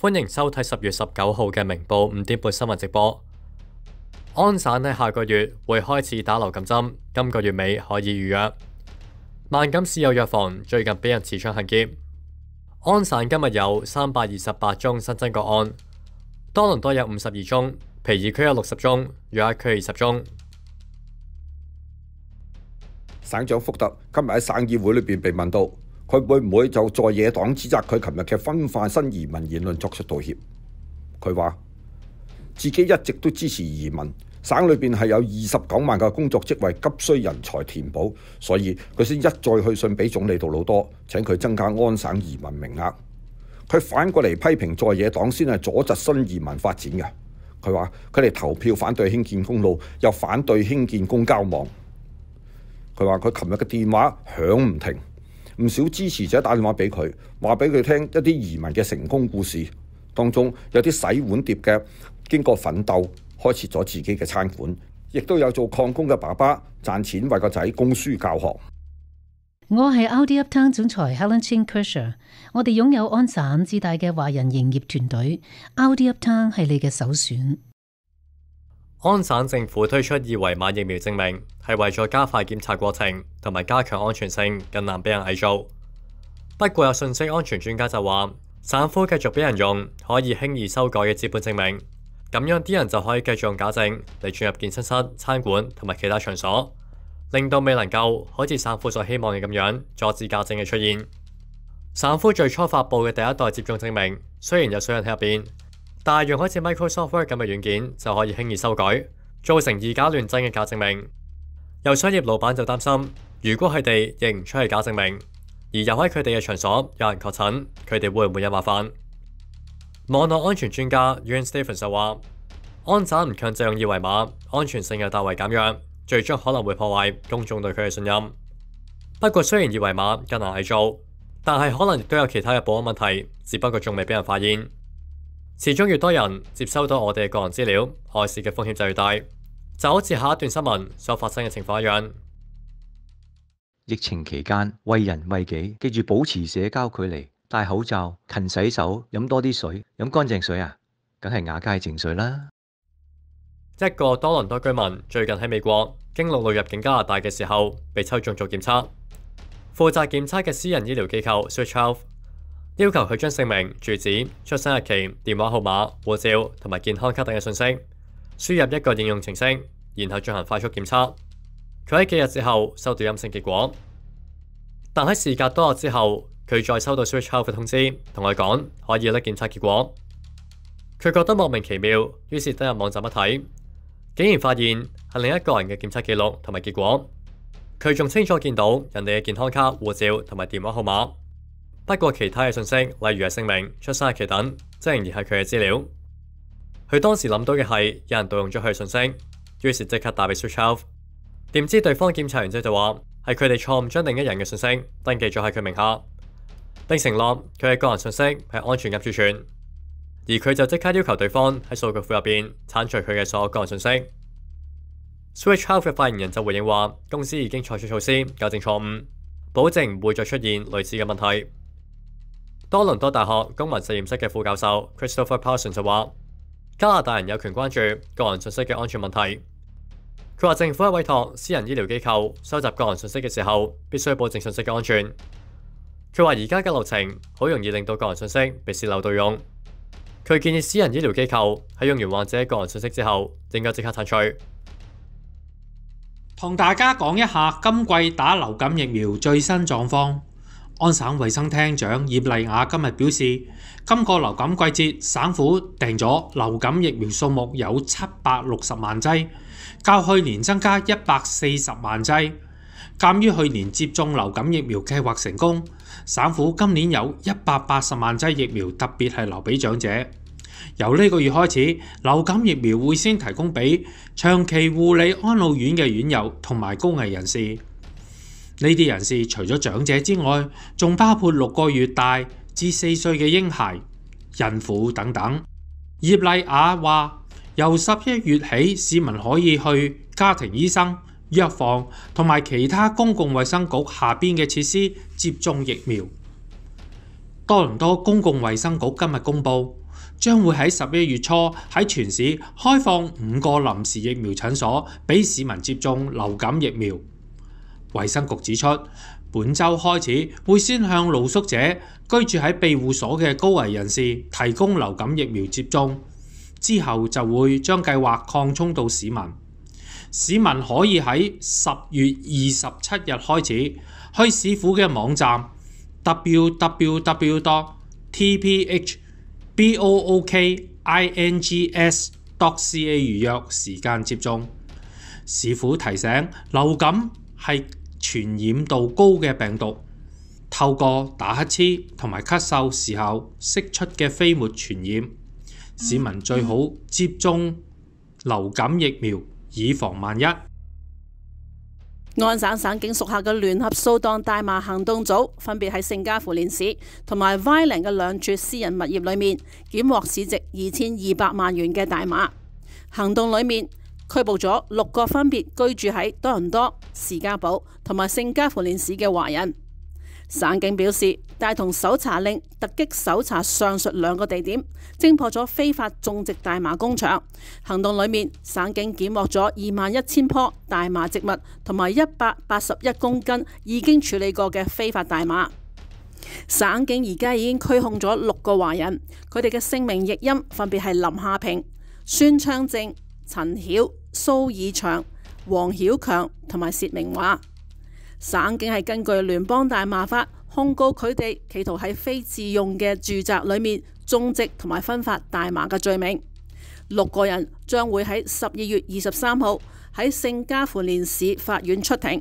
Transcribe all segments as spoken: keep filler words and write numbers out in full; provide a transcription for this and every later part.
歡迎收睇十月十九號嘅明報五點半新聞直播。安省喺下個月會開始打流感針，今個月尾可以預約。萬錦市有藥房最近俾人持槍行劫。安省今日有三百二十八宗新增個案，多倫多有五十二宗，皮爾區有六十宗，約克區二十宗。 省長福特今日喺省議會裏邊被問到，佢會唔會就在野黨指責佢琴日嘅分化新移民言論作出道歉？佢話自己一直都支持移民，省裏邊係有二十九萬個工作職位急需人才填補，所以佢先一再去信俾總理杜魯多，請佢增加安省移民名額。佢反過嚟批評在野黨先係阻窒新移民發展嘅。佢話佢哋投票反對興建公路，又反對興建公交網。佢話佢琴日嘅電話響唔停，唔少支持者打電話俾佢，話俾佢聽一啲移民嘅成功故事，當中有啲洗碗碟嘅經過奮鬥開設咗自己嘅餐館，亦都有做礦工嘅爸爸賺錢為個仔供書教學。 我係 Audi Uptown 總裁 Helen Chin Kershaw， 我哋擁有安省自大嘅華人營業團隊 ，Audi Uptown 係你嘅首選。 安省政府推出二維碼疫苗證明，係為咗加快檢查過程同埋加強安全性，更難俾人偽造。不過有信息安全專家就話，省府繼續俾人用可以輕易修改嘅紙本證明，咁樣啲人就可以繼續用假證嚟進入健身室、餐館同埋其他場所，令到未能夠好似省府所希望嘅咁樣阻止假證嘅出現。省府最初發布嘅第一代接種證明，雖然有水印喺入邊，但係用好似 Microsoft Word 咁嘅軟件就可以輕易修改，造成以假亂真嘅假證明。有商業老闆就擔心，如果佢哋認唔出係假證明，而又喺佢哋嘅場所有人確診，佢哋會唔會有麻煩？網絡安全專家 Ewan Stephens 就話，安省唔強制用二維碼，安全性又大為減弱，最終可能會破壞公眾對佢嘅信任。不過雖然二維碼更難偽造，但係可能亦都有其他嘅保安問題，只不過仲未俾人發現。始終越多人接收到我哋嘅個人資料，害事嘅風險就越大，就好似下一段新聞所發生嘅情況一樣。 疫情期間為人為己，記住保持社交距離，戴口罩，勤洗手，飲多啲水，飲乾淨水啊，梗係亞佳淨水啦。 一個多倫多居民最近喺美國經陸路入境加拿大嘅時候，被抽中做檢測，負責檢測嘅私人醫療機構 Switch Health要求佢將姓名、住址、出生日期、電話號碼、護照同埋健康卡等嘅信息輸入一個應用程式，然後進行快速檢測。佢喺幾日之後收到陰性結果，但喺事隔多日之後，佢再收到 Switch Health 嘅通知，同佢講可以拎檢測結果。佢覺得莫名其妙，於是登入網站一睇，竟然發現係另一個人嘅檢測記錄同埋結果。佢仲清楚見到人哋嘅健康卡、護照同埋電話號碼。不過其他嘅信息，例如係姓名、出生日期等，即仍然係佢嘅資料。佢當時諗到嘅係有人盜用咗佢嘅信息，於是即刻打俾 Switch Health。點知對方檢查完之後就話係佢哋錯誤將另一人嘅信息登記咗喺佢名下，並承諾佢嘅個人信息係安全咁儲存。而佢就即刻要求對方喺數據庫入邊剷除佢嘅所有個人信息。Switch Health 嘅發言人就回應話，公司已經採取措施糾正錯誤，保證唔會再出現類似嘅問題。多倫多大學公民實驗室嘅副教授 Christopher Parsons 就話，加拿大人有權關注個人信息嘅安全問題。佢話政府喺委託私人醫療機構收集個人信息嘅時候，必須保證信息嘅安全。佢話而家嘅流程好容易令到個人信息被洩漏盜用。佢建議私人醫療機構喺用完患者個人信息之後，應該即刻剷除。 同大家講一下今季打流感疫苗最新狀況。安省衛生廳長葉麗雅今日表示，今個流感季節省府訂咗流感疫苗數目有七百六十萬劑，較去年增加一百四十萬劑。鑑於去年接種流感疫苗計劃成功，省府今年有一百八十萬劑疫苗，特別係留俾長者。由呢個月開始，流感疫苗會先提供俾長期護理安老院嘅院友同埋高危人士。呢啲人士除咗長者之外，仲包括六個月大至四歲嘅嬰孩、孕婦等等。葉麗雅話：由十一月起，市民可以去家庭醫生、藥房同埋其他公共衛生局下邊嘅設施接種疫苗。多倫多公共衛生局今日公布， 將會喺十一月初喺全市開放五個臨時疫苗診所，俾市民接種流感疫苗。衛生局指出，本週開始會先向露宿者、居住喺庇護所嘅高危人士提供流感疫苗接種，之後就會將計劃擴充到市民。市民可以喺十月二十七日開始去市府嘅網站 w w w dot t p h bookings dot c a 預約時間接種。市府提醒，流感係傳染度高嘅病毒，透過打乞嗤同埋咳嗽時候釋出嘅飛沫傳染。市民最好接種流感疫苗，以防萬一。 安省省警屬下嘅聯合掃蕩大麻行動組，分別喺聖加夫連市同埋 Vineland 嘅兩處私人物業裏面，檢獲市值二千二百萬元嘅大麻。行動裏面拘捕咗六個分別居住喺多倫多、士嘉堡同埋聖加夫連市嘅華人。省警表示，帶同搜查令突擊搜查上述兩個地點，偵破咗非法種植大麻工場。行動裏面，省警檢獲咗二萬一千棵大麻植物同埋一百八十一公斤已經處理過嘅非法大麻。省警而家已經拘控咗六個華人，佢哋嘅姓名譯音分別係林夏平、孫昌正、陳曉、蘇以祥、黃曉強同埋薛明華。省警係根據聯邦大麻法控告佢哋企圖喺非自用嘅住宅裏面種植同埋分發大麻嘅罪名。六個人將會喺十二月二十三號喺聖加夫連市法院出庭。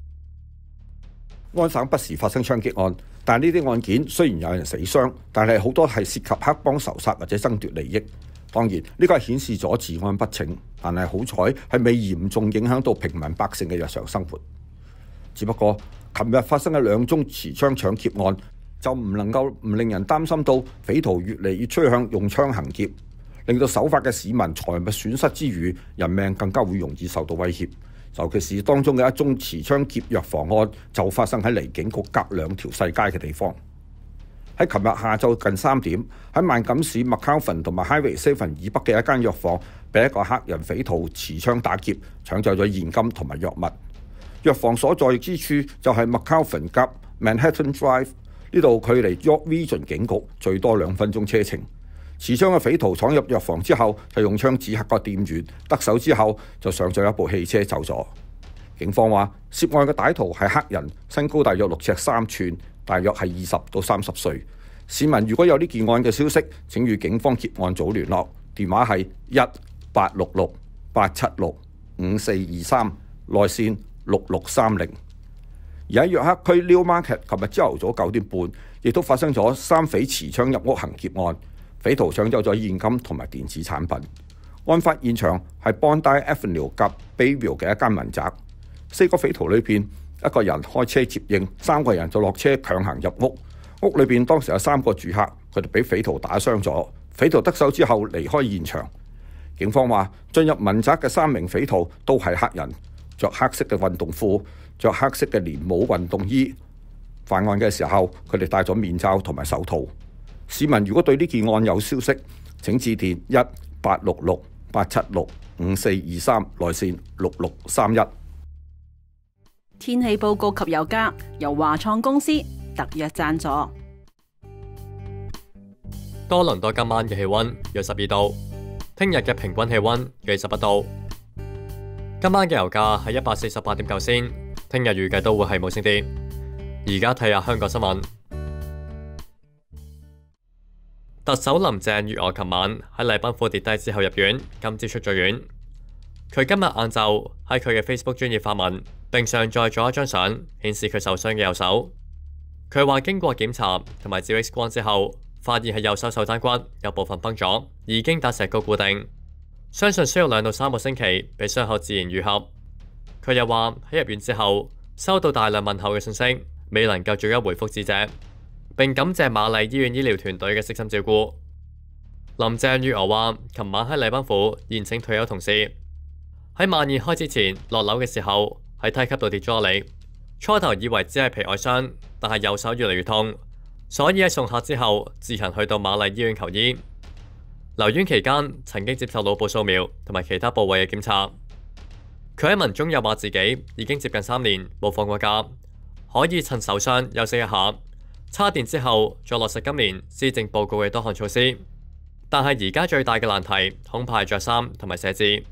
安省不時發生槍擊案，但係呢啲案件雖然有人死傷，但係好多係涉及黑幫仇殺或者爭奪利益。當然呢個係顯示咗治安不清，但係好彩係未嚴重影響到平民百姓嘅日常生活。只不過，琴日發生嘅兩宗持槍搶劫案，就唔能夠唔令人擔心到匪徒越嚟越趨向用槍行劫，令到守法嘅市民財物損失之餘，人命更加會容易受到威脅。尤其是當中嘅一宗持槍劫藥房案，就發生喺離警局隔兩條細街嘅地方。喺琴日下晝近三點，喺萬錦市麥考芬同埋 Highway Seven 以北嘅一間藥房，被一個黑人匪徒持槍打劫，搶走咗現金同埋藥物。藥房所在之處就係麥考芬夾 Manhattan Drive， 呢度距離 York Region 警局最多兩分鐘車程。持槍嘅匪徒闖入藥房之後，就用槍指嚇個店員，得手之後就上咗一部汽車走咗。警方話，涉案嘅歹徒係黑人，身高大約六尺三寸，大約係二十到三十歲。市民如果有呢件案嘅消息，請與警方劫案組聯絡，電話係一八六六八七六五四二三，內線六六三零。而喺約克區 New Market， 琴日朝頭早九點半，亦都發生咗三匪持槍入屋行劫案，匪徒搶走咗現金同埋電子產品。案發現場係 Bondi Avenue 夾 Bayview 嘅一間民宅，四個匪徒裏邊，一個人開車接應，三個人就落車強行入屋。屋裏邊當時有三個住客，佢哋俾匪徒打傷咗。匪徒得手之後離開現場。警方話，進入民宅嘅三名匪徒都係黑人，着黑色嘅運動褲，着黑色嘅連帽運動衣。犯案嘅時候，佢哋戴咗面罩同埋手套。市民如果對呢件案有消息，請致電一八六六八七六五四二三，內線六六三一。 天氣報告及油價由華創公司特約贊助。 多倫多今晚嘅氣溫約十二度，聽日嘅平均氣溫約十一度。今晚嘅油價係一百四十八點九仙，聽日預計都會係冇升跌。而家睇下香港新聞。特首林鄭月娥琴晚喺禮賓府跌低之後入院，今朝出咗院。佢今日晏晝喺佢嘅 Facebook 專頁發文，並上載咗一張相，顯示佢受傷嘅右手。佢話經過檢查同埋照 X 光之後，發現係右手手踭骨有部分崩咗，已經打石膏固定，相信需要兩到三個星期俾傷口自然愈合。佢又話喺入院之後收到大量問候嘅信息，未能夠逐一回覆致謝，並感謝瑪麗醫院醫療團隊嘅悉心照顧。林鄭月娥話：琴晚喺禮賓府宴請退休同事，喺晚宴開始前落樓嘅時候喺梯級度跌咗落嚟，初頭以為只係皮外傷，但係右手越嚟越痛，所以喺送客之後自行去到瑪麗醫院求醫。 留院期間曾經接受腦部掃描同埋其他部位嘅檢查。佢喺文中又話自己已經接近三年冇放過假，可以趁受傷休息一下。叉電之後再落實今年施政報告嘅多項措施，但係而家最大嘅難題恐怕係着衫同埋寫字。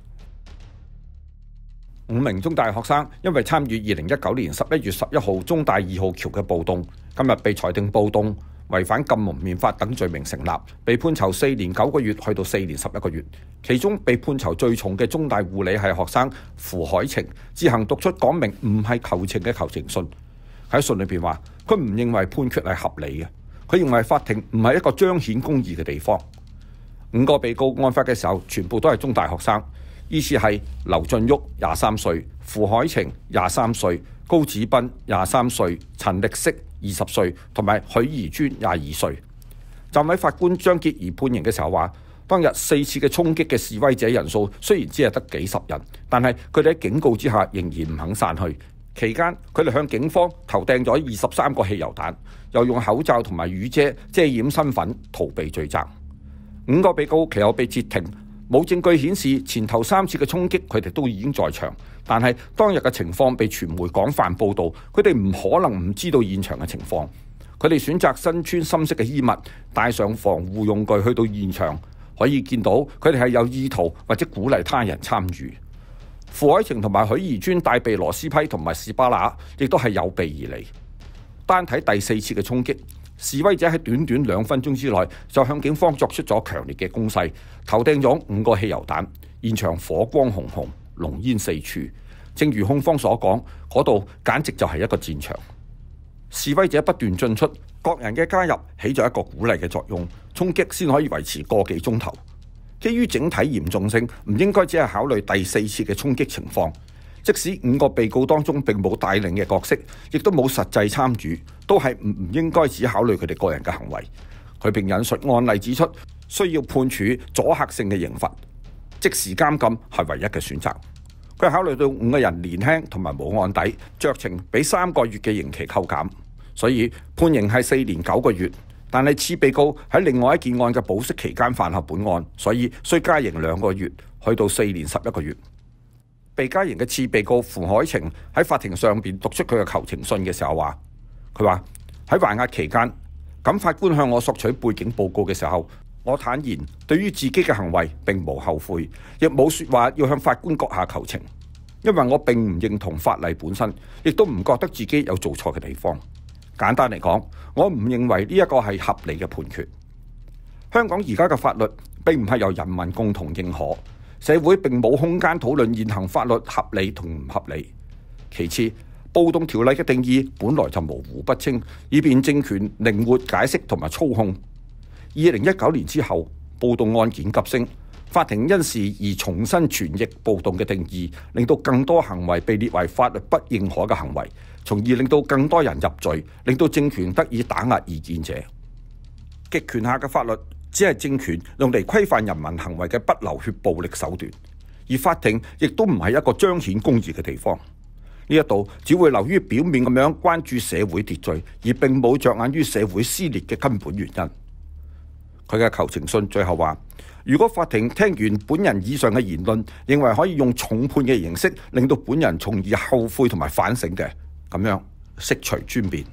五名中大學生因為參與二零一九年十一月十一號中大二號橋嘅暴動，今日被裁定暴動、違反禁蒙面法等罪名成立，被判囚四年九個月去到四年十一個月。其中被判囚最重嘅中大護理系學生符海晴自行讀出講明唔係求情嘅求情信。喺信裏邊話，佢唔認為判決係合理嘅，佢認為法庭唔係一個彰顯公義嘅地方。五個被告案發嘅時候，全部都係中大學生。依次係劉俊旭廿三歲、符海晴廿三歲、高子斌廿三歲、陳力色二十歲同埋許宜尊廿二歲。暫委法官張潔儀判刑嘅時候話，當日四次嘅衝擊嘅示威者人數雖然只係得幾十人，但係佢哋喺警告之下仍然唔肯散去。期間佢哋向警方投掟咗二十三個汽油彈，又用口罩同埋雨遮遮掩身份，逃避罪責。五個被告其後被截停。冇證據顯示前頭三次嘅衝擊佢哋都已經在場，但係當日嘅情況被傳媒廣泛報導，佢哋唔可能唔知道現場嘅情況。佢哋選擇身穿深色嘅衣物，帶上防護用具去到現場，可以見到佢哋係有意圖或者鼓勵他人參與。符海晴同埋許宜尊帶備螺絲批同埋士巴拿，亦都係有備而嚟。單睇第四次嘅衝擊，示威者喺短短兩分鐘之內就向警方作出咗強烈嘅攻勢，投掟咗五個汽油彈，現場火光紅紅，濃煙四處。正如控方所講，嗰度簡直就係一個戰場。示威者不斷進出，各人嘅加入起咗一個鼓勵嘅作用，衝擊先可以維持個幾鐘頭。基於整體嚴重性，唔應該只係考慮第四次嘅衝擊情況。即使五個被告當中並冇帶領嘅角色，亦都冇實際參與，都係唔唔應該只考慮佢哋個人嘅行為。佢並引述案例指出，需要判處阻嚇性嘅刑罰，即時監禁係唯一嘅選擇。佢考慮到五個人年輕同埋冇案底，酌情俾三個月嘅刑期扣減，所以判刑係四年九個月。但係次被告喺另外一件案嘅保釋期間犯下本案，所以需加刑兩個月，去到四年十一個月。被加刑嘅次被告符海晴喺法庭上邊讀出佢嘅求情信嘅時候話，佢話喺還押期間，咁法官向我索取背景報告嘅時候，我坦言對於自己嘅行為並無後悔，亦冇說話要向法官閣下求情，因為我並唔認同法例本身，亦都唔覺得自己有做錯嘅地方。簡單嚟講，我唔認為呢一個係合理嘅判決。香港而家嘅法律並唔係由人民共同認可，社會並冇空間討論現行法律合理同唔合理。其次，暴動條例嘅定義本來就模糊不清，以便政權靈活解釋同埋操控。二零一九年之後，暴動案件急升，法庭因時而重新詮釋暴動嘅定義，令到更多行為被列為法律不認可嘅行為，從而令到更多人入罪，令到政權得以打壓異見者。極權下嘅法律只係政權用嚟規範人民行為嘅不流血暴力手段，而法庭亦都唔係一個彰顯公義嘅地方。呢一度只會流於表面咁樣關注社會秩序，而並冇着眼於社會撕裂嘅根本原因。佢嘅求情信最後話，如果法庭聽完本人以上嘅言論，認為可以用重判嘅形式令到本人從而後悔同埋反省嘅，咁樣悉隨尊便。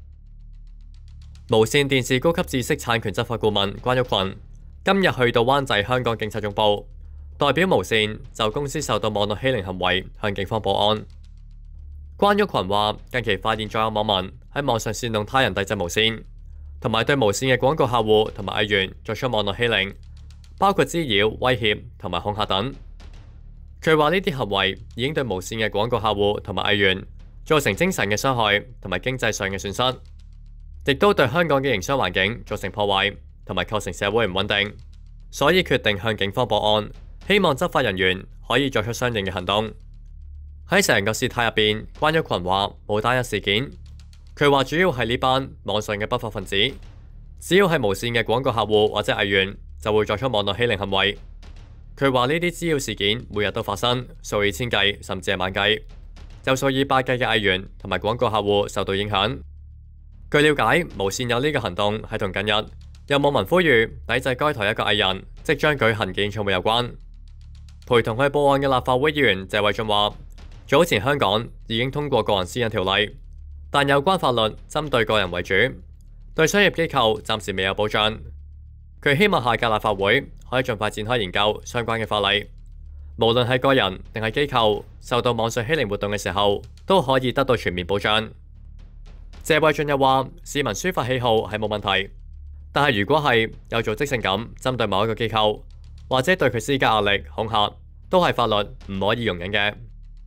無線電視高級知識產權執法顧問關玉群今日去到灣仔香港警察總部，代表無線就公司受到網絡欺凌行為向警方報案。關玉群話：近期發現咗有網民喺網上煽動他人抵制無線，同埋對無線嘅廣告客戶同埋藝員作出網絡欺凌，包括滋擾、威脅同埋恐嚇等。佢話呢啲行為已經對無線嘅廣告客戶同埋藝員造成精神嘅傷害同埋經濟上嘅損失，亦都對香港嘅營商環境造成破壞同埋構成社會唔穩定，所以決定向警方報案，希望執法人員可以作出相應嘅行動。喺成個事態入邊，關玉群話冇單一事件，佢話主要係呢班網上嘅不法分子，只要係無線嘅廣告客戶或者藝員，就會作出網絡欺凌行為。佢話呢啲滋擾事件每日都發生，數以千計，甚至係萬計，有數以百計嘅藝員同埋廣告客戶受到影響。據了解，無線有呢個行動係同近日有網民呼籲抵制該台一個藝人即將舉行嘅演唱會有關。陪同佢報案嘅立法會議員謝偉俊話：早前香港已經通過個人私隱條例，但有關法律針對個人為主，對商業機構暫時未有保障。佢希望下屆立法會可以盡快展開研究相關嘅法例，無論係個人定係機構受到網上欺凌活動嘅時候，都可以得到全面保障。謝偉俊又話：市民抒發喜好係冇問題，但係如果係有組織性咁針對某一個機構，或者對佢施加壓力、恐嚇，都係法律唔可以容忍嘅。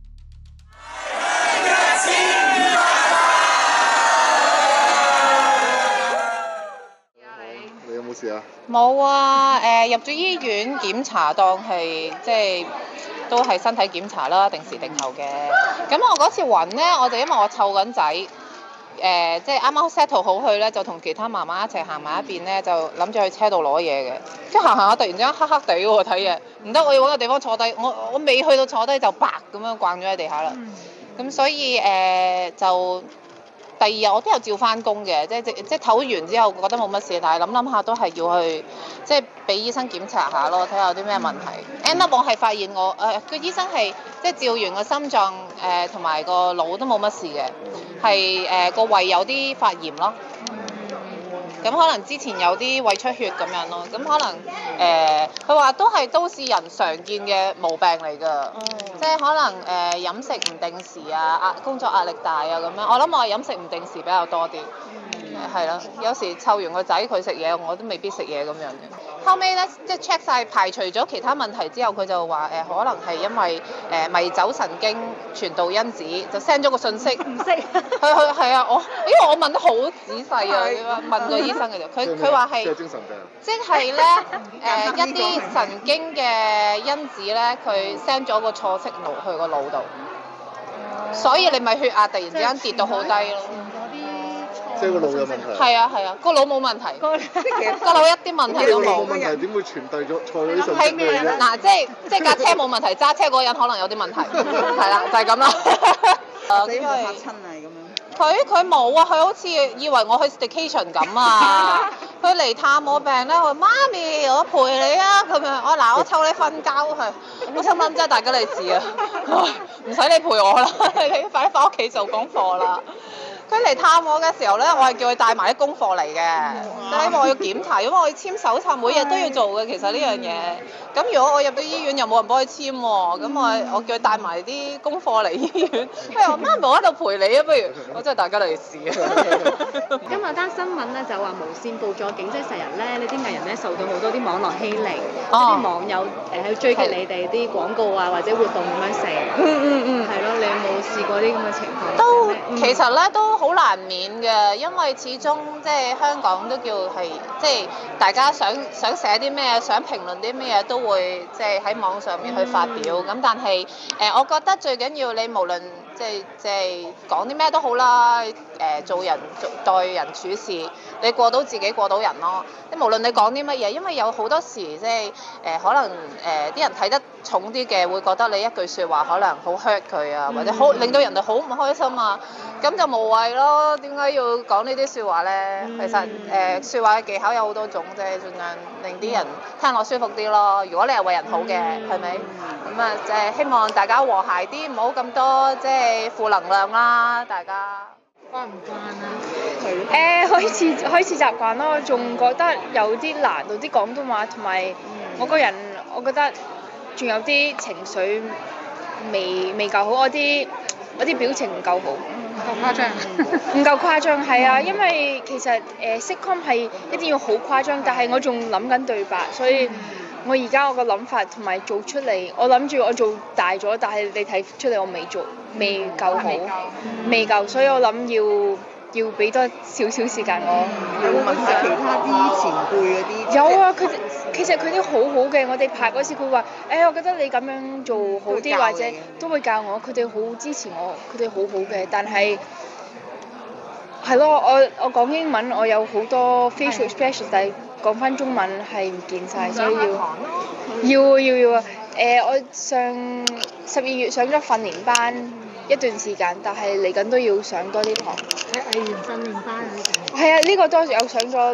你有冇事啊？ 冇啊！誒、呃、入咗醫院檢查，當係即係都係身體檢查啦，定時定候嘅。咁我嗰次暈咧，我就因為我湊緊仔，誒、呃、即係啱啱 settle 好去咧，就同其他媽媽一齊行埋一邊咧，就諗住去車度攞嘢嘅。跟住行行下，突然之間黑黑地喎睇嘢，唔得，我要揾個地方坐低。我我未去到坐低就白咁樣慣咗喺地下啦。咁、嗯、所以誒、呃、就。第二日我都有照翻工嘅，即係即即唞完之後覺得冇乜事，但係諗諗下都係要去即係俾醫生檢查下咯，睇下有啲咩問題。end up 我係發現我誒個、呃、醫生係即係照完個心臟誒同埋個腦都冇乜事嘅，係誒個胃有啲發炎咯。咁可能之前有啲胃出血咁樣咯，咁可能誒佢話都係都市人常見嘅毛病嚟㗎，嗯、即係可能誒、呃、飲食唔定時啊，壓工作壓力大啊咁樣。我諗我係飲食唔定時比較多啲，係咯、嗯。有時湊完個仔佢食嘢，我都未必食嘢咁樣嘅。後尾咧即係 check 晒排除咗其他問題之後，佢就話誒、呃、可能係因為誒、呃、迷走神經傳導因子，就 send 咗個信息。唔識。佢佢係啊，我因為我問得好仔細啊，問個醫生嘅啫。佢佢話係。即係精神病。即係咧誒一啲神經嘅因子咧，佢 send 咗個錯息腦去個腦度，所以你咪血壓突然之間跌到好低咯。 即係個腦有問題。 係啊係啊，個腦冇問題。個腦一啲問題都冇。 冇問題點會傳遞咗錯咗啲信息俾你咧？ 嗱，即係即係架車冇問題，揸車嗰個人可能有啲問題。係啦，就係咁啦。 死唔嚇親啊咁樣。 佢佢冇啊！佢好似以為我去 staycation 咁啊！佢嚟探我病咧，我話媽咪，我陪你啊咁樣。我嗱，我湊你瞓覺係，我心諗真係大吉利是啊！唔使你陪我啦，你快啲翻屋企做功課啦。佢嚟探我嘅時候咧，我係叫佢帶埋啲功課嚟嘅，即係因為我要檢查，因為我要簽手冊，每日都要做嘅。其實呢樣嘢，咁如果我入到醫院又冇人幫佢簽喎，咁我我叫佢帶埋啲功課嚟醫院。佢話媽咪，我喺度陪你啊，不如我真係大吉利是啊！ 今日單新聞咧就話無線報咗警，即係成日咧呢啲藝人咧受到好多啲網絡欺凌，啲、哦、網友誒去追擊你哋啲廣告啊或者活動咁樣成。嗯嗯嗯。係咯，你有冇試過啲咁嘅情況？都、嗯、其實咧都好難免嘅，因為始終即係香港都叫係即係大家想想寫啲咩，想評論啲咩都會即係喺網上面去發表。咁、嗯、但係誒、呃，我覺得最緊要你無論即係即係講啲咩都好啦，誒、呃、做人做待人處事，你過到自己過到人咯。即無論你講啲乜嘢，因為有好多時即係誒可能誒啲、呃、人睇得重啲嘅，會覺得你一句説話可能好 hurt 佢啊，或者好令到人哋好唔開心啊，咁就無謂咯。點解要講呢啲説話咧？嗯、其實誒説、呃、話嘅技巧有好多種啫，盡量令啲人聽落舒服啲咯。如果你係為人好嘅，係咪、嗯？咁啊，即係希望大家和諧啲，唔好咁多即係負能量啦，大家。 慣唔慣啊？ 誒、呃、開始開始習慣咯，仲覺得有啲難度啲廣東話，同埋我個人，我覺得仲有啲情緒未未夠好，我啲我啲表情唔夠好， 唔夠誇張， 唔夠誇張係啊，因為其實誒 sitcom 係一定要好誇張，但係我仲諗緊對白，所以我而家我個諗法同埋做出嚟，我諗住我做大咗，但係你睇出嚟我未做，未夠好，未夠，所以我諗要要俾多少少時間我。 有冇問下其他啲前輩嗰啲？ 有啊，佢哋其實佢哋好好嘅，我哋拍嗰時佢話，誒、欸，我覺得你咁樣做好啲，或者都會教我，佢哋好支持我，佢哋好好嘅，但係係咯，我我講英文我有好多 facial expression，但係講翻中文係唔見晒，所以要要要要啊！誒、呃，我上十二月上咗訓練班一段時間，但係嚟緊都要上多啲堂。 喺藝員訓練班嗰啲。 係啊，呢、這個都有上咗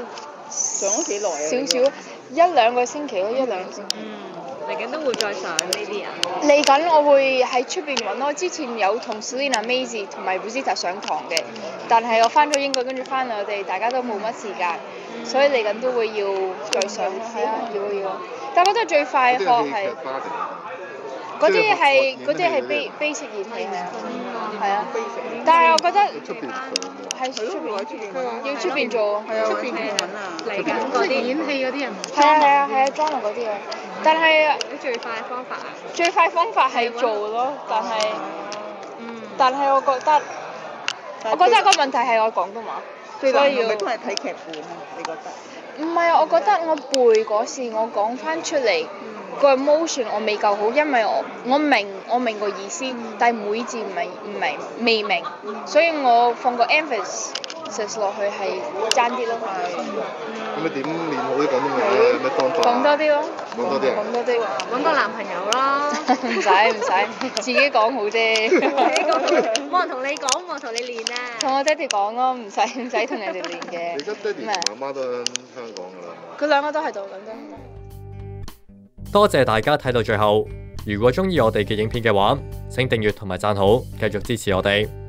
上咗幾耐啊？ 少少一兩個星期咯，一兩個星期。 嗯，嚟緊都會再上呢啲啊。 嚟緊我會喺出邊揾咯，之前有同 Selena Maze 同埋 Rosita 上堂嘅，但係我翻咗英國，跟住翻嚟我哋大家都冇乜時間，所以嚟緊都會要再上咯，係啊，要要。但我覺得最快學係嗰啲係嗰啲係 base basic 演戲係啊，係啊，但係我覺得喺出邊要出邊做， 出邊揾啊， 嚟緊嗰啲演戲嗰啲人。 係啊係啊係啊 drama 嗰啲啊，但係你最快方法啊？ 最快方法係做咯，但係，嗯，但係我覺得，我覺得個問題係我廣東話， 最難係咪都係睇劇本啊？你覺得？ 唔係啊，我覺得我背嗰時我講翻出嚟。個 emotion 我未夠好，因為我我明我明個意思，但係每字唔係唔明未明，所以我放個 emphasis 落去係爭啲咯。 咁你點練好啲廣東話咧？有咩方法？ 講多啲咯。 講多啲啊！ 講多啲。 揾個男朋友啦。 唔使唔使，自己講好啫。 自己講，冇人同你講，冇人同你練啊。 同我爹哋講咯，唔使唔使同人哋練嘅。 你而家爹哋同媽媽都喺香港㗎啦。 佢兩個都喺度，兩個都喺度。 多謝大家睇到最後，如果鍾意我哋嘅影片嘅話，請訂閱同埋讚好，繼續支持我哋。